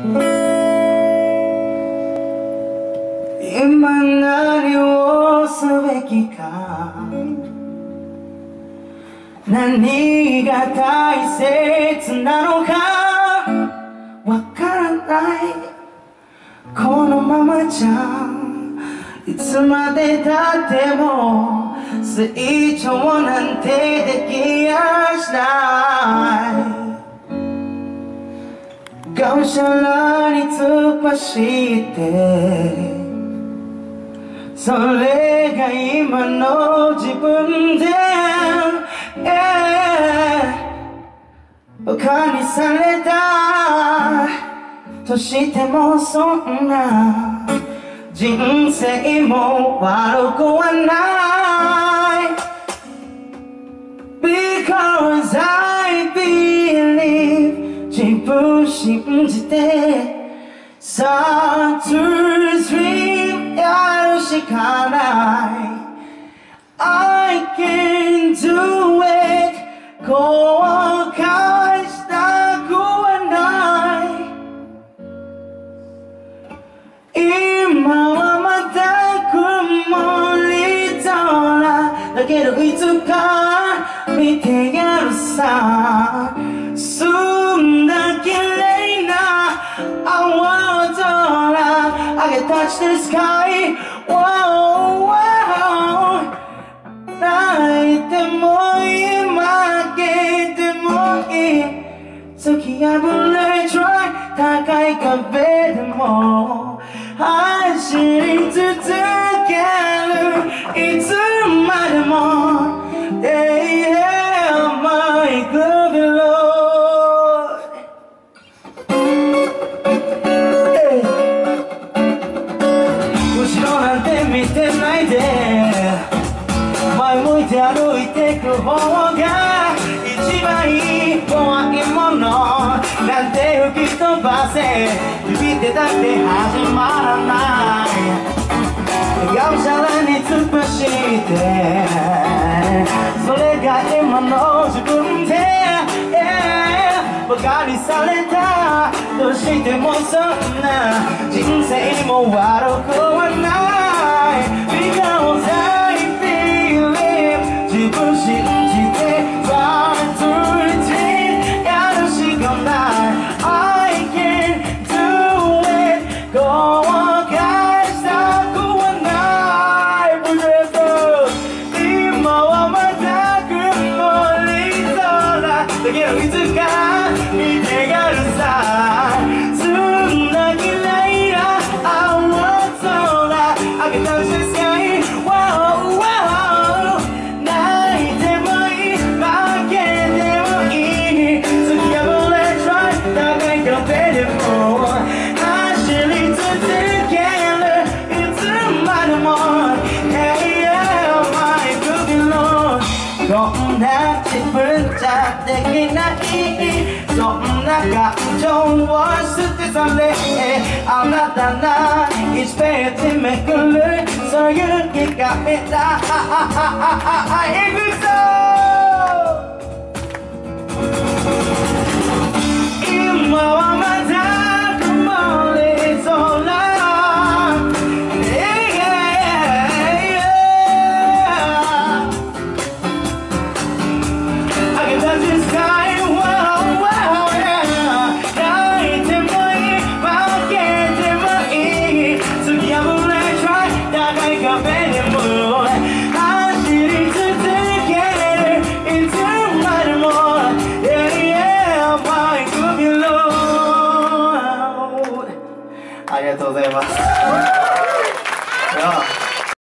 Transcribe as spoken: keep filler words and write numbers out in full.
今何をすべきか、何が大切なのかわからない。このままじゃいつまでたっても成長なんてできやしない。がむしゃらに突っ走ってそれが今の自分で、バカにされたとしてもそんな人生も悪くはない。 Because I believe 自分信じてさあ to dream やるしかない。 I can do it 後悔したくはない。今はまた曇り空だけどいつか見てやるさ。澄んだ綺麗な青空 I can touch the sky、wow, wow、 泣いてもいい負けてもいい突き破れ try 高い壁でも走り続けるいつまでも Yeah, yeah, my good Lord、 後ろなんて見てないで前向いて歩いてく方が一番いい。怖いものなんて吹き飛ばせビビってたって始まらない。がむしゃらに突っ走ってそれが今の自分で、yeah、バカにされたとしてもそんな人生も悪くはない。 Because I believe 自分信じてTry to reach やるしかない。 I can do it 後悔したくはない。 Forever 今はまた曇り空だけどいつか見てやるさ。澄んだ綺麗な青空 I can touch the sky、 wow, wow、 泣いてもいい負けてもいい突き破れ try 高い壁でも走り続けるいつまでも Hey, yeah, my good Lord、 こんな自分じゃできないそんな感情を捨て去れ新たないちページめくるそういう気が見た。いくぞ今はまた曇り空、I can touch the sky、 wow, wow、 泣いてもいい負けてもいい突き破れ try 高い壁でも走り続けるいつまでも Yeah, yeah, my good Lord。 ありがとうございます。